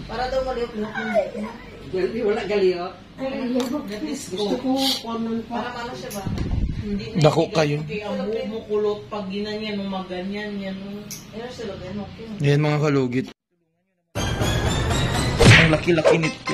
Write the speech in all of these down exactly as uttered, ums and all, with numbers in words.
Para daw maliok-liok ng dito. Gali, wala galiok. Gusto ko, kuwanan pa. Para malo siya ba? Dako kayo. Kaya ang buhok mo kulot pag ginanyan mo maganyan yan. Ayun sila din, okay. Yan mga kalugit. Ang laki-laki nito.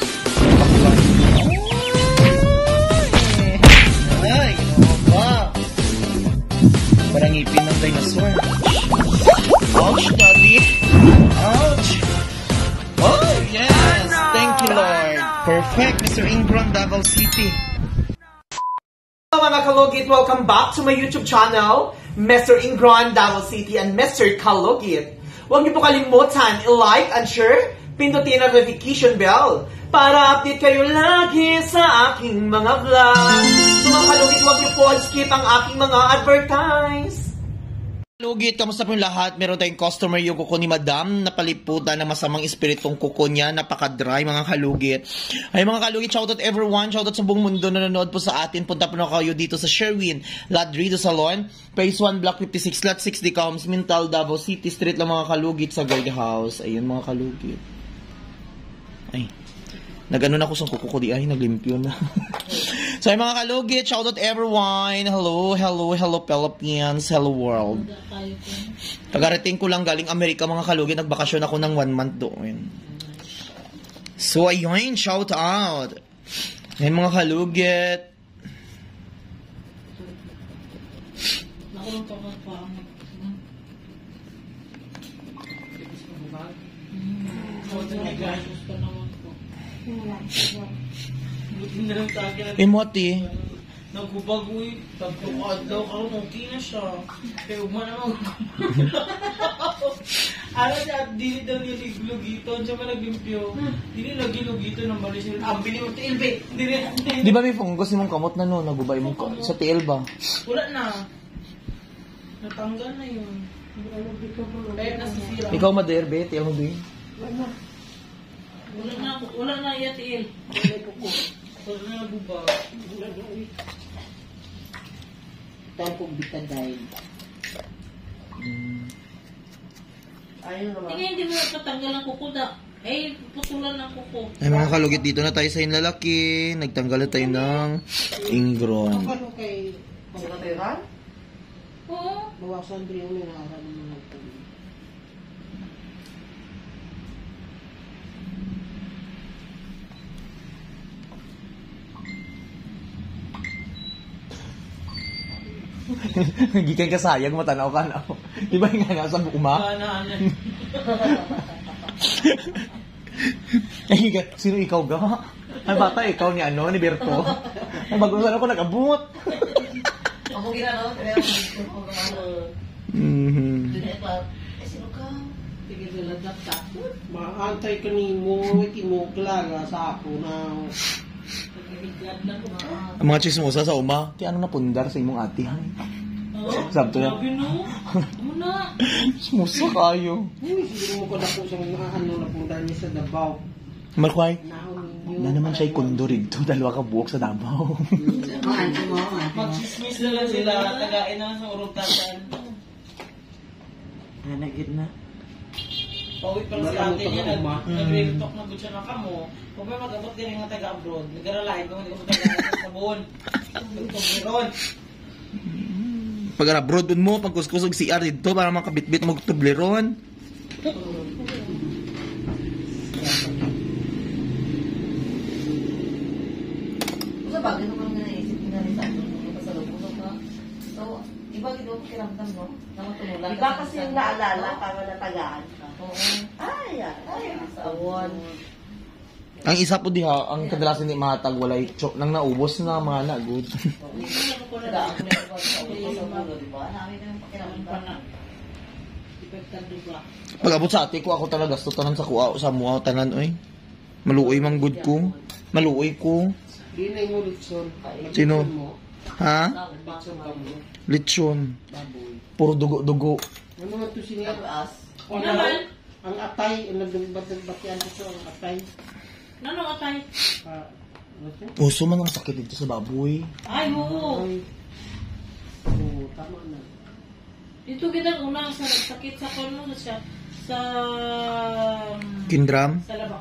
Ay, ano ba? Parang ngipin ng dinosaur. Ouch, daddy. Ouch. Oh, yes. Thank you, Lord. Perfect, Mister Ingron, Davao City. Hello mga kalugit, welcome back to my YouTube channel, Mister Ingron, Davao City, and Mister Kalugit. Huwag niyo po kalimutan i-like and share, pindutin ang notification bell para update kayo lagi sa aking mga vlog. So mga kalugit, huwag niyo po skip ang aking mga advertise. Kalugit, kamusta po yung lahat? Meron tayong customer yung kuko ni Madam, napaliputan ng masamang espiritong kuko niya, napaka-dry mga kalugit. Ay mga kalugit, shoutout everyone, shoutout sa buong mundo na nanonood po sa atin. Punta po na kayo dito sa Sherwin Ladrido Salon, Phase one, Block fifty-six, Lot six, Decoms, Mintal, Davao City Street lang mga kalugit sa guardhouse. Ayun mga kalugit. Ay, nag-ano na ako sa kuko ko di ay, naglimpyo na. So ay mga kalugit, shoutout everyone. Hello, hello, hello Philippines, hello world. Tagarating ko lang galing Amerika mga kalugit, nagbakasyon ako ng one month doon. So ayun, shout out. Ayun mga kalugit. Emoti. Nagkubagoy, tagtukad daw ako, okay na siya. Kaya umana naman. Ano siya, dili daw niya liglugiton, siya man naglimpyo. Dili nagilugiton ng bali siya. Ang bili mo tiil, be. Di ba may fungus mong kamot na no? Nagubay mong kamot sa tiil ba? Wala na. Natanggal na yun. Kaya nasisira. Ikaw mader, be? Tiil mo, be? Wala na, wala na iya tiil. Wala na naguba. Dahil kong bitaday. Ayun naman. Tingnan, hindi mo patanggal ang kuko da. Eh, putulan ng kuko. Ay mga kalugit, dito na tayo sa inlalaki. Nagtanggal na tayo ng ingron. Ano kay... Sila tayo Oo. Bawasan din yung minara ng mga tuloy. Gikan ka sayang, matanaw ka na. Di ba nga nga sa bukuma? Ano, Ay, sino ikaw ga? Ay, bata, ikaw ni ano, ni Berto. Ay, bago sana ako nag-abot. Ako ginano, kaya ako gumano. Mhm. Dunia pa, eh sino ka? Tigil sila takot. Maantay ka ni mo, itimukla sa ako na... Pagkakigad na ko. Ang mga chismosa sa uma, ti ano na pundar sa imong ati, hay? Oo. Sabto na. Sabi no. Muna. Chismosa kayo. Uy, siguro mo ko na po sa mga ano na punta niya sa Davao. Markway, Nahon ninyo. na naman siya'y kundo rito, dalawa ka buwok sa Davao. Maano mo, Mag-chismis na lang sila. Tagain na lang sa urutatan. Nanagit na. Pauwi pa lang si Wala mo ate niya. pag- uma. Nag-real-talk na good siya na kamo. Kung may mag-abot din yung taga-abroad, nag-aralahin kung hindi ko taga-abroad sa buon. Nagtog-meron. Pag abroad mo, pag kuskusog si R dito para makabitbit mo tubleron. Sa bagay naman nga naisip ko na rin sa akin, yung pasalubong ka. So, iba gito ko kiramdam, no? Na matululan. Iba kasi yung naalala para natagaan ka. Oo. Ay, ay, ay, Awon. Ang isa po diha, ang kadalasan ni matag walay chok nang naubos na mga na good. Tagaan ko na yung pasalubong, di ba? Namin na yung pakiramdam. Pag abot sa ate ko, ako talaga gusto tanan sa kuha sa mua tanan oy. Maluoy mang good ko. Maluoy ko. Di na yung litson. Sino? Mo. Ha? Litson ka mo. Lechon. Baboy. Puro dugo-dugo. Ano nga to siya? Tagas. O naman? Ang atay, ang nagbagbatian ko sa ang atay. Ano ka tayo? Ah, ano siya? Puso man ang sakit dito sa baboy. Ay, oo. Ay. Oo, tama na. Dito kita unang sa sakit sa kono sa sa Kindram. sa labas.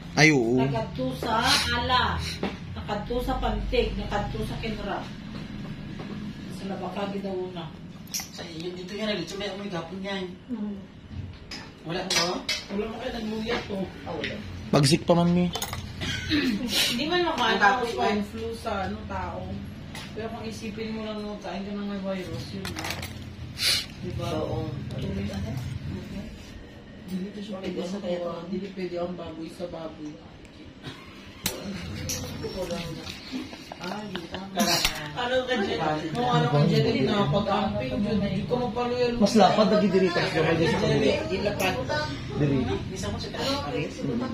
Ay, oo. Nakadto sa ala. Nakadto sa pantig. Nakadto sa kinra. Sa labakagi daw na. Sa iyo, dito yan. Dito may amoy gapon yan. Wala mo? Wala mo kayo nagmuyat to. Bagsik pa man ni. Hindi man makaano Tapos, ko swine flu sa ano tao. Pero kung isipin mo lang no, kain ka ng may virus, yun na. Diba? Oo. Patuloy na na. Hindi ito siya pwede sa kaya. Hindi pwede ang baboy sa baboy. Ah, hindi tama. Ano ka dyan? Kung ano ka dyan, hindi nakapag-amping. Hindi ko mapaluyan. Mas lapad lagi diri ta. Hindi lapad. Diri. Bisa mo sa taas.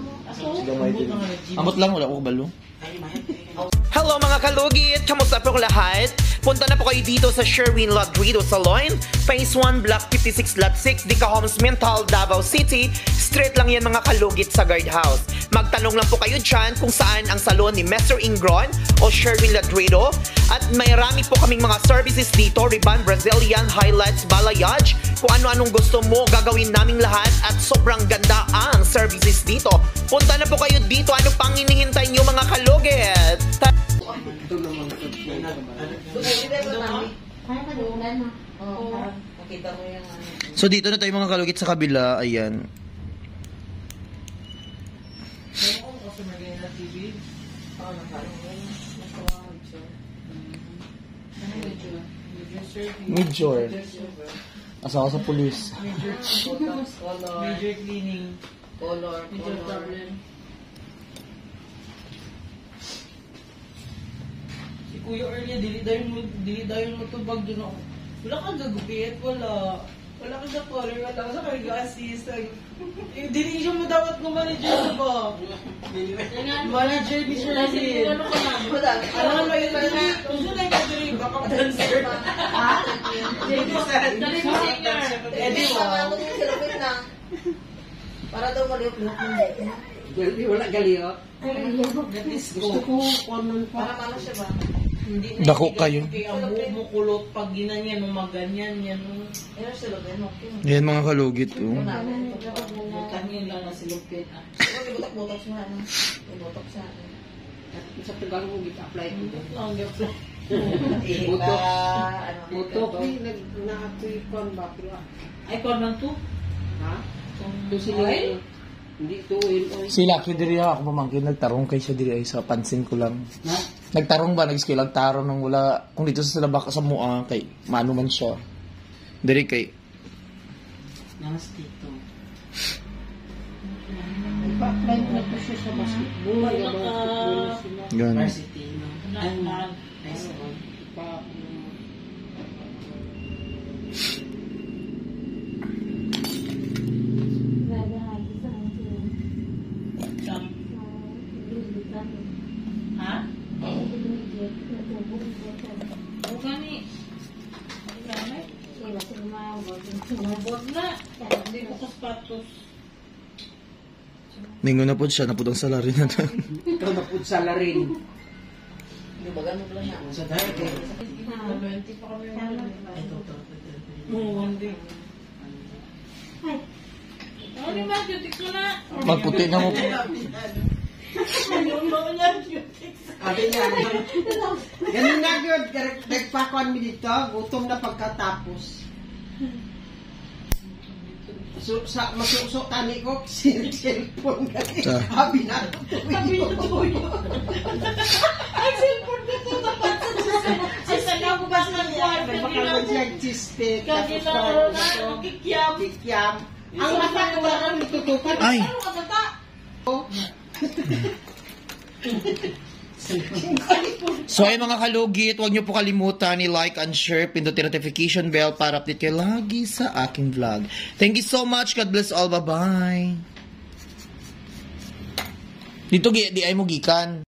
Amot lang wala ko balo. Ay, mahal. Hello mga kalugit! Kamusta po lahat? Punta na po kayo dito sa Sherwin Ladrido Salon, Phase one, Block fifty-six, Lot six, Dica Homes, Mental, Davao City. Straight lang yan mga kalugit sa guardhouse. Magtanong lang po kayo dyan kung saan ang salon ni Mister Ingron o Sherwin Ladrido. At may rami po kaming mga services dito, Riban, Brazilian, Highlights, Balayage. Kung ano-anong gusto mo, gagawin naming lahat at sobrang ganda ang services dito. Punta na po kayo dito. Ano pang hinihintay nyo mga kalugit? Ta- Oo. Makita mo yung ano. So dito na tayo mga kalugit sa kabila. Ayan. Ano kung kasi magaling na T V? Oo, nakaano mo yun. Masawag siya. Ano yung yun? Major. Asa ako sa pulis. Major Color. Major cleaning. Color. Major Color. problem. Si Kuya Ernie, dili dayon mo, dili dayon mo tubag doon ako. Wala kang gagupit, wala. Wala kang sa color, wala ka sa kag-assist. Yung dili siya mo dapat ng manager mo ba? Manager ni Sir Ernie. Ano ka na? Wala. Alam mo yun na, kung saan ay gathering, baka dancer. Ha? Dali mo singer. Eh, di ba? Ano yung silupin lang? Para daw maliop-liop ng date. Gali, wala galiyo. Gusto ko kuwanan Para malo siya ba? Hindi Dako kayo. Kaya ang buhok mo kulot pag ginanyan, nung maganyan, yan. nung- Yun ang silupin. Okay. Ayan mga kalugit. Oh. Kanyan lang na silupin. ah. Siguro ibutok-butok siya. Ano? Ibutok siya. Sa Tagalog mo gita-apply ko. Ang gapla. Butok. Ano? Butok ni nag naatoy kon ba pero Ay, kung man to? ha? To sila Oil? hindi to oil oil. Si Lucky diri ako pamangkin nagtarong kay siya diri ay sa pansin ko lang. Ha? Nagtarong ba nag-skill nagtarong nang wala kung dito sa labak sa mua kay mano man siya. Diri kay Nang dito. Pa-apply mo na po siya sa basketball. Buhay na basketball na sila. Ganun. Varsity no. Ay, high school. Pa Ha? O gani. Mabot na. Hindi ko ka sapatos. Ningon na po siya napud ang salary na to. ikaw na pud sa larin. Di ba ganun lang yan? Sa dati. twenty pa kami. Ito to. Oo, one day. Ano ni Matthew? Tix mo na. Magputi na mo. Yung mga niya, Tix. Abi niya. Ganun na gyud nagpakuan mi dito, gutom na pagkatapos. So, sa masuso tani ko si cellphone gani. Sa- Abi na. Sabi niyo tuyo. Ay, cellphone na po dapat sa susunod. Ay, saan ako ba sa kwarto May nila? bakal mag cheesesteak. Kanila araw na, nakikiam. Kikiam. Ang mata ko wala nitutukan. Ay. Ano ka bata? So ay mga kalugit, huwag niyo po kalimutan i-like and share, pindutin notification bell para update kayo lagi sa aking vlog. Thank you so much. God bless all. Bye-bye. Dito gi- di ay mo gikan.